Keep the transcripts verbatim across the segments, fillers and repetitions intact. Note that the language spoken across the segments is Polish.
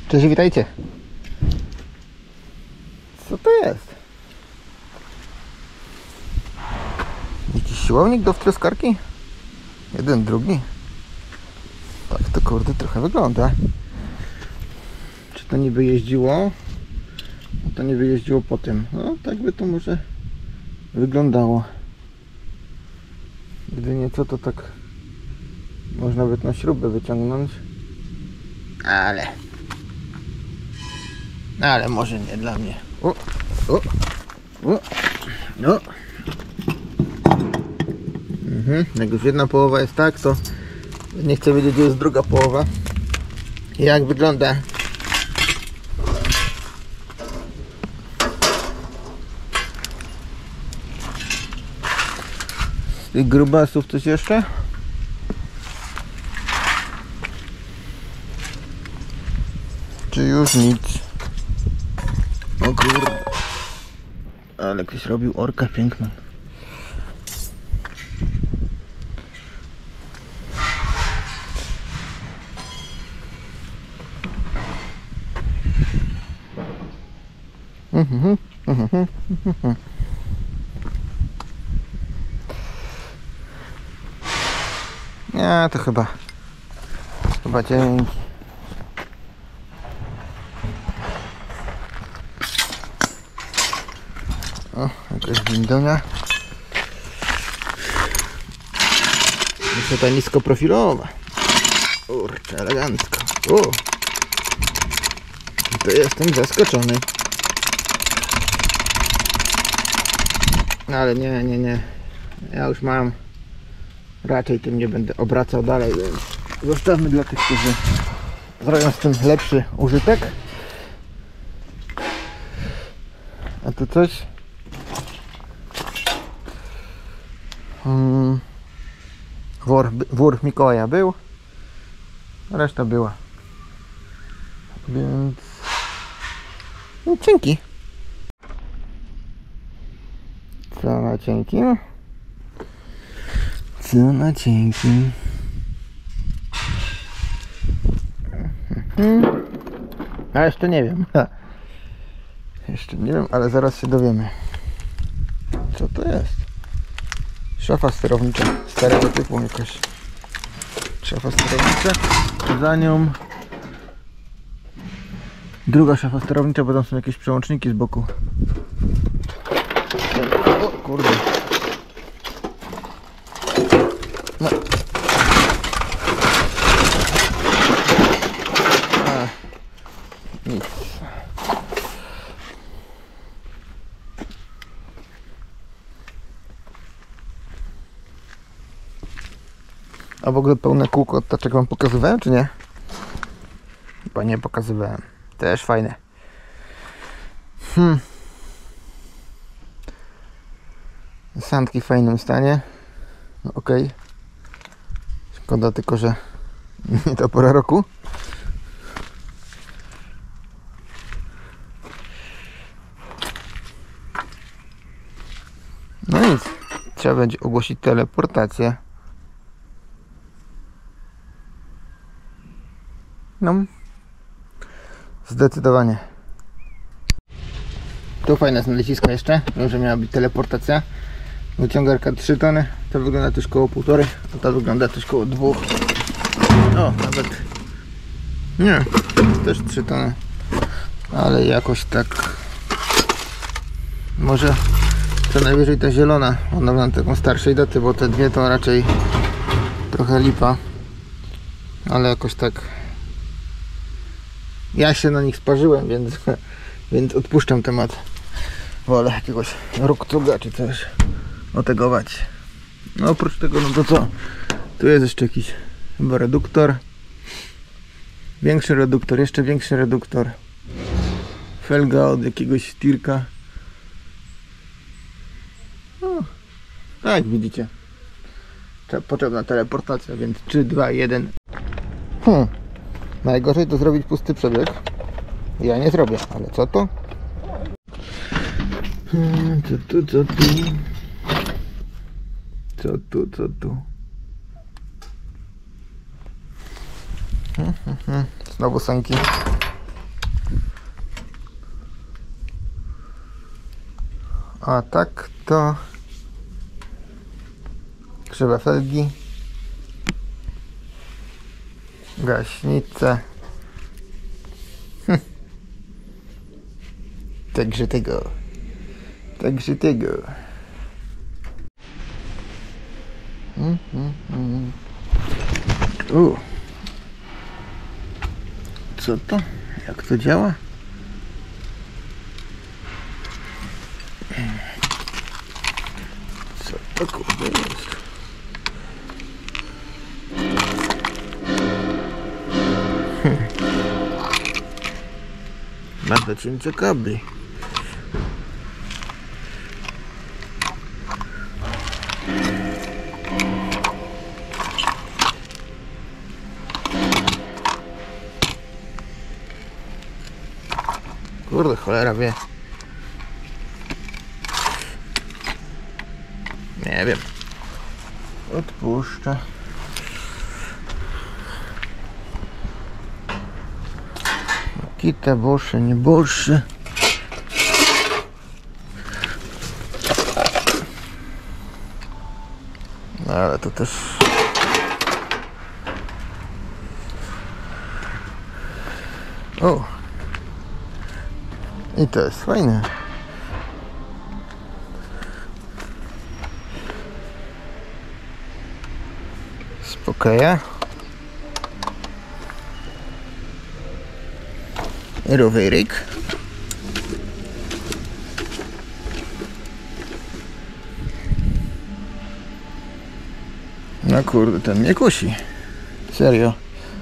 Cześć, witajcie. Co to jest? Jakiś siłownik do wtryskarki? Jeden, drugi. Tak to kurde trochę wygląda. Czy to niby jeździło? To niby jeździło po tym. No tak by to może wyglądało. Gdy nieco to tak można by tą śrubę wyciągnąć. Ale Ale może nie dla mnie. O, o, o, no. Mhm. Jak już jedna połowa jest tak, to nie chcę wiedzieć, gdzie jest druga połowa. Jak wygląda. Z tych grubasów coś jeszcze? Czy już nic? O kurde. Ale ktoś robił orka piękną. Mhm, mhm, mhm. Nie, to chyba chyba dzięki. O, jakaś windonia. Jeszcze ta niskoprofilowa. Kurczę, elegancko. O, to jestem zaskoczony. No ale nie, nie, nie. Ja już mam. Raczej tym nie będę obracał dalej, więc zostawmy dla tych, którzy zrobią z tym lepszy użytek. A tu coś? Hmm. Wór, wór Mikołaja był, reszta była. Więc no, cienki. Co na cienkim? Co na cienkim? Hmm. A jeszcze nie wiem. Jeszcze nie wiem, ale zaraz się dowiemy. Co to jest? Szafa sterownicza starego typu jakaś. Szafa sterownicza. Za nią druga szafa sterownicza, bo tam są jakieś przełączniki z boku. O kurde. No. A, nic. A w ogóle pełne kółko odtaczek wam pokazywałem, czy nie? Chyba nie pokazywałem. Też fajne. Hmm. Sandki w fajnym stanie. No, ok. Szkoda tylko, że nie ta pora roku. No nic. Trzeba będzie ogłosić teleportację. No. Zdecydowanie. Tu fajne znalezisko jeszcze. Wiem, że miała być teleportacja. Wyciągarka trzy tony. To wygląda też koło półtorej. A to wygląda też koło dwóch. O, nawet nie, też trzy tony. Ale jakoś tak. Może co najwyżej ta zielona. Ona ma taką starszej daty, bo te dwie to raczej trochę lipa. Ale jakoś tak. Ja się na nich sparzyłem, więc, więc odpuszczam temat. Wolę jakiegoś ruktuga czy coś otegować. No oprócz tego, no to co? Tu jest jeszcze jakiś chyba reduktor. Większy reduktor, jeszcze większy reduktor. Felga od jakiegoś tirka. No, tak widzicie. Potrzebna teleportacja, więc trzy, dwa, jeden. Hmm. Najgorzej to zrobić pusty przebieg. Ja nie zrobię, ale co to? Hmm, co tu, co tu? Co tu, co tu? Hmm, hmm, hmm. Znowu sanki. A tak to krzywe felgi, gaśnice. Hm. Także tego. Także tego. Mm, mm, mm. U. Co to? Jak to działa? Co to kurde jest? Hm. Bardzo cienkie kabli. Kurde, cholera wie. Nie wiem. Odpuszczę. Kita, bosze, nie bosze. No ale to też... O! I to jest fajne. Spokaja. Rowerek. No kurde, ten mnie kusi. Serio.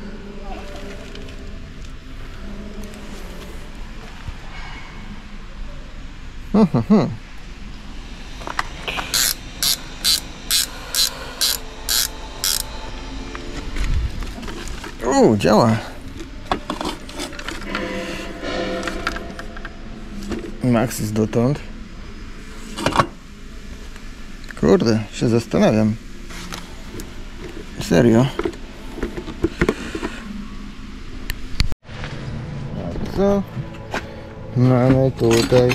Hmm, hmm, hmm. U, działa. Max jest dotąd. Kurde, się zastanawiam. Serio. A co mamy tutaj?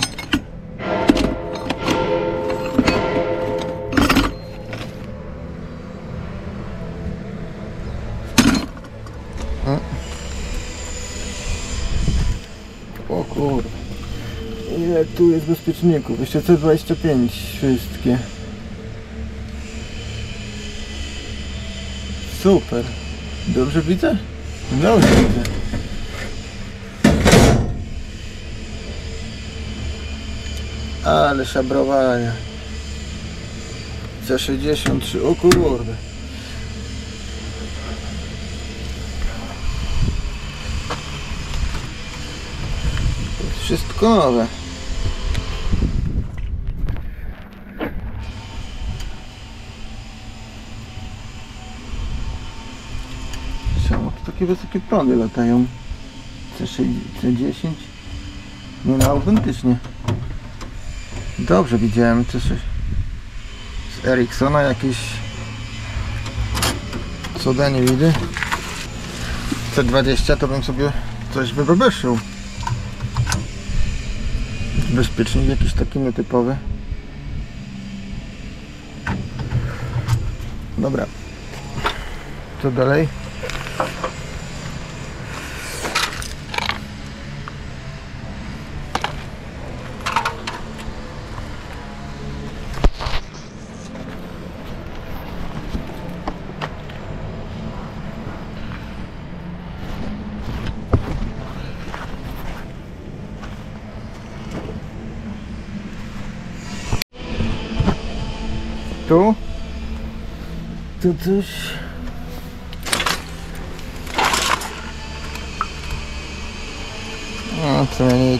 O kurde. Ile tu jest bezpieczników? Jeszcze C dwadzieścia pięć wszystkie. Super. Dobrze widzę? Dobrze widzę. Ale szabrowania. C sześćdziesiąt trzy. O kurde. Wszystko nowe. Czemu to takie wysokie prądy latają? C dziesięć? Nie no, autentycznie. Dobrze widziałem coś z Ericssona, jakieś cuda nie widzę. C dwadzieścia to bym sobie coś wybebeszył. Bezpiecznik jakiś taki nietypowy. Dobra. Co dalej? Tu? Tu coś... No to nic.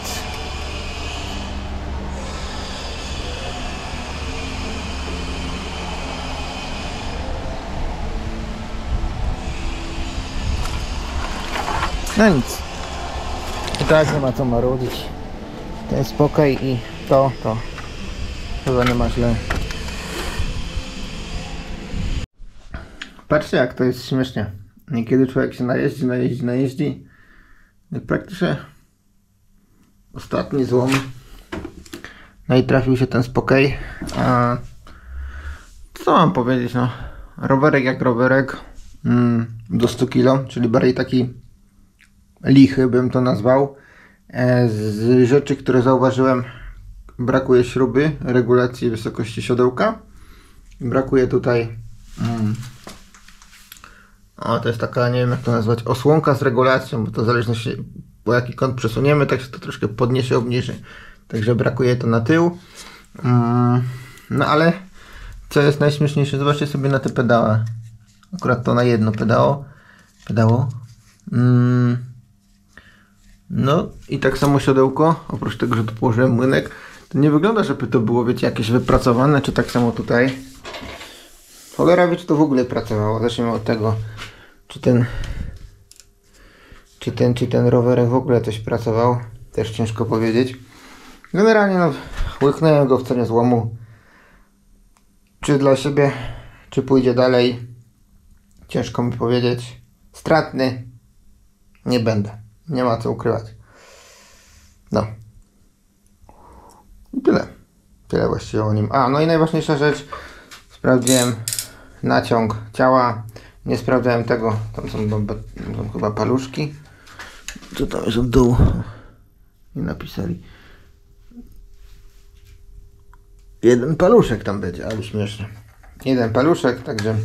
No nic. I tak nie ma co marudzić. Ten spokój i to, to chyba nie ma źle. Patrzcie, jak to jest śmiesznie. Niekiedy człowiek się najeździ, najeździ, najeździ. I praktycznie ostatni złom No i trafił się ten spokój. A co mam powiedzieć, no. Rowerek jak rowerek. Mm, do stu kilo, czyli bardziej taki lichy bym to nazwał. E, z rzeczy, które zauważyłem, brakuje śruby regulacji wysokości siodełka. Brakuje tutaj mm, o, to jest taka, nie wiem jak to nazwać, osłonka z regulacją, bo to zależność, po jaki kąt przesuniemy, tak się to troszkę podniesie, obniży. Także brakuje to na tył. Mm, no ale co jest najśmieszniejsze, zobaczcie sobie na te pedały. Akurat to na jedno pedało. Pedało. Mm, no i tak samo siodełko, oprócz tego, że tu położyłem młynek, to nie wygląda, żeby to było, wiecie, jakieś wypracowane, czy tak samo tutaj. Cholera wie, czy to w ogóle pracowało. Zacznijmy od tego, czy ten czy ten, czy ten rowerek w ogóle coś pracował. Też ciężko powiedzieć. Generalnie no, łyknąłem go w cenie złomu. Czy dla siebie, czy pójdzie dalej, ciężko mi powiedzieć. Stratny nie będę. Nie ma co ukrywać. No. I tyle. Tyle właściwie o nim. A, no i najważniejsza rzecz. Sprawdziłem naciąg ciała. Nie sprawdzałem tego. Tam są, są chyba paluszki. Co tam jest od dołu? Nie napisali. Jeden paluszek tam będzie, ale śmiesznie. Jeden paluszek, także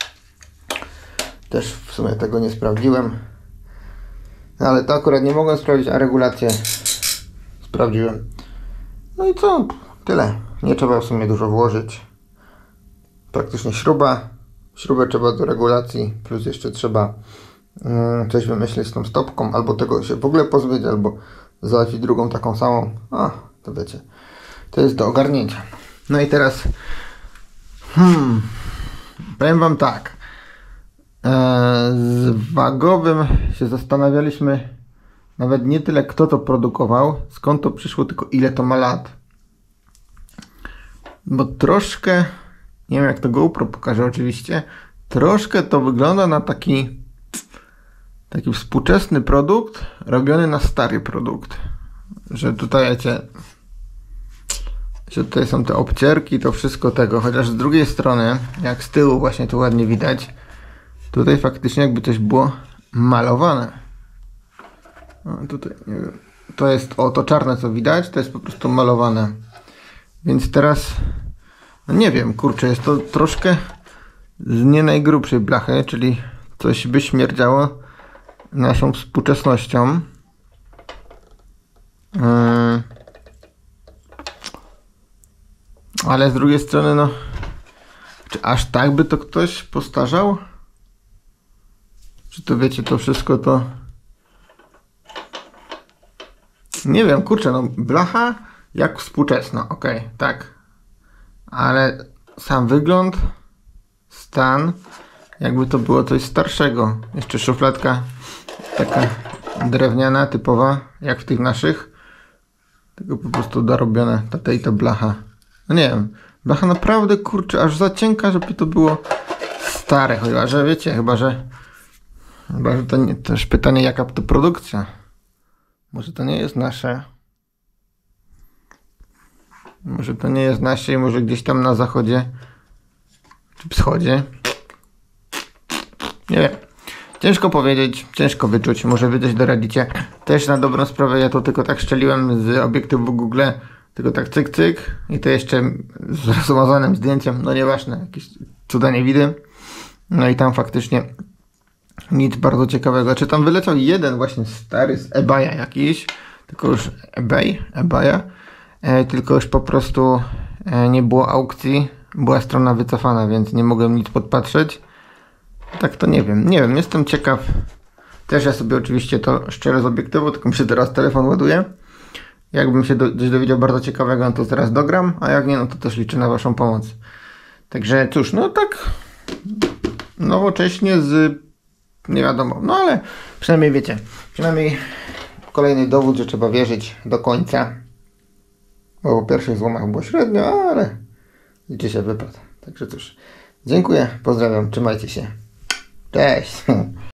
też w sumie tego nie sprawdziłem. No ale to akurat nie mogłem sprawdzić, a regulację sprawdziłem. No i co? Tyle. Nie trzeba w sumie dużo włożyć. Praktycznie śruba. Śrubę trzeba do regulacji, plus jeszcze trzeba yy, coś wymyślić z tą stopką, albo tego się w ogóle pozbyć, albo załatwić drugą taką samą. A, to wiecie. To jest do ogarnięcia. No i teraz hmm, powiem wam tak. Eee, z wagowym się zastanawialiśmy nawet nie tyle kto to produkował, skąd to przyszło, tylko ile to ma lat. Bo troszkę, nie wiem jak to GoPro pokaże oczywiście, troszkę to wygląda na taki taki współczesny produkt robiony na stary produkt. Że tutaj wiecie, że tutaj są te obcierki, to wszystko tego, chociaż z drugiej strony, jak z tyłu właśnie tu ładnie widać, tutaj faktycznie jakby coś było malowane. O, tutaj, nie wiem, to jest, o to czarne co widać, to jest po prostu malowane. Więc teraz, no nie wiem, kurczę, jest to troszkę z nie najgrubszej blachy, czyli coś by śmierdziało naszą współczesnością. Yy. Ale z drugiej strony, no, czy aż tak by to ktoś postarzał? Czy to wiecie, to wszystko to... Nie wiem, kurczę, no blacha jak współczesna, okej, okay, tak. Ale sam wygląd, stan, jakby to było coś starszego. Jeszcze szufladka taka drewniana, typowa, jak w tych naszych. Tylko po prostu dorobione, ta tej to blacha. No nie wiem, blacha naprawdę, kurczę, aż za cienka, żeby to było stare, chyba że wiecie, chyba że chyba, że to nie, też pytanie jaka to produkcja. Może to nie jest nasze. Może to nie jest nasze i może gdzieś tam na zachodzie czy wschodzie. Nie wiem. Ciężko powiedzieć, ciężko wyczuć, może wy też doradzicie. Też na dobrą sprawę ja to tylko tak szczeliłem z obiektywu Google, tylko tak cyk cyk i to jeszcze z rozmazanym zdjęciem, no nieważne, jakieś cuda nie widzę. No i tam faktycznie nic bardzo ciekawego. Czy tam wyleciał jeden właśnie stary z eBaya jakiś, tylko już eBay, eBaya, e, tylko już po prostu e, nie było aukcji, była strona wycofana, więc nie mogłem nic podpatrzeć. Tak to nie wiem, nie wiem, jestem ciekaw. Też ja sobie oczywiście to szczerze z obiektywu, tylko mi się teraz telefon ładuje. Jakbym się do, coś dowiedział bardzo ciekawego, no to zaraz dogram, a jak nie, no to też liczę na waszą pomoc. Także cóż, no tak nowocześnie z nie wiadomo, no ale przynajmniej wiecie, przynajmniej kolejny dowód, że trzeba wierzyć do końca. Bo po pierwszych złomach było średnio, ale liczy się wypad. Także cóż, dziękuję, pozdrawiam, trzymajcie się. Cześć!